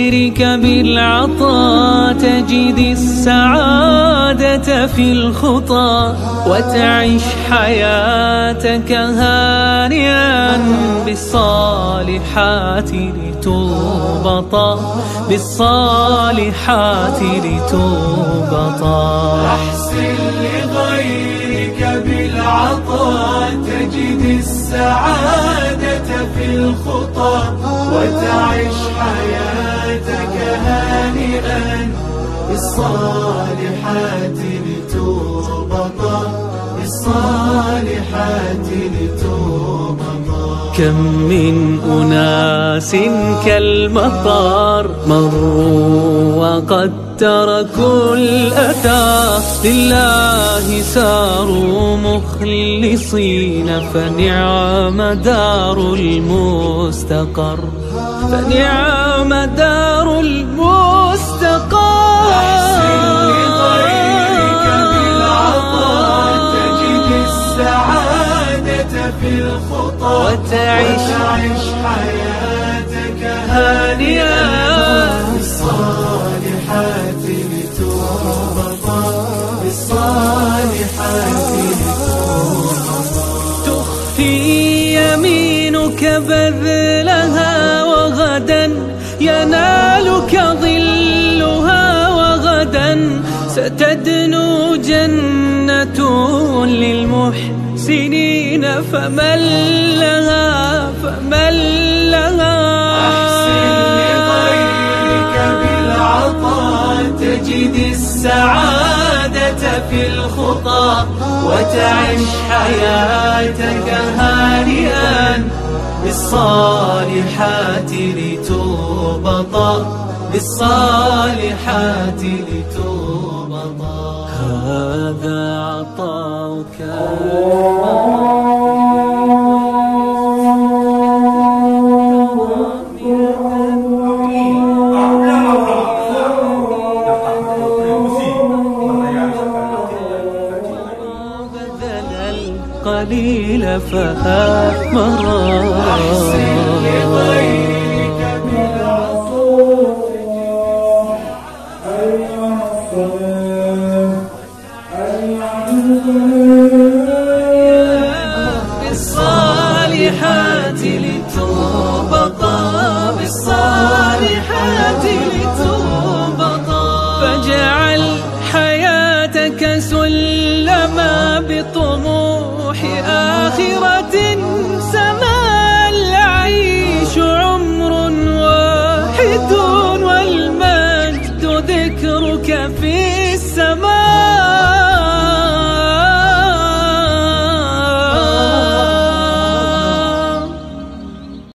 لغيرك بالعطاء تجد السعادة في الخطى، وتعيش حياتك هانئا بالصالحات لتربطا، بالصالحات لتربطا. أحسن لغيرك بالعطاء تجد السعادة في الخطى، وتعيش حياتك هانئا بالصالحات لتربطا، بالصالحات لتربطا. كم من أناس كالمطر مروا وقد تركوا الأثر، لله ساروا مخلصين فنعم دار المستقر، فنعم دار المستقر. أحسن لغيرك بالعطاء تجد السعادة في الخطى، وتعيش حياتك هانئا بالصالحات لتربطا، بالصالحات لتربطا. تخفي يمينك بذلها وغدا ينالك ظلها، وغدا ستدنو جنة للمحسنين فمن لها، فمن لها. أحسن لغيرك بالعطاء تجد السعادة في الخطى، وتعيش حياتك هانئا بالصالحات لتربطا، بالصالحات لتربطا. هذا عطاؤك قليل فأثمرا. أحسن لغيرك بالعطاء بالصالحات لتربطا، بالصالحات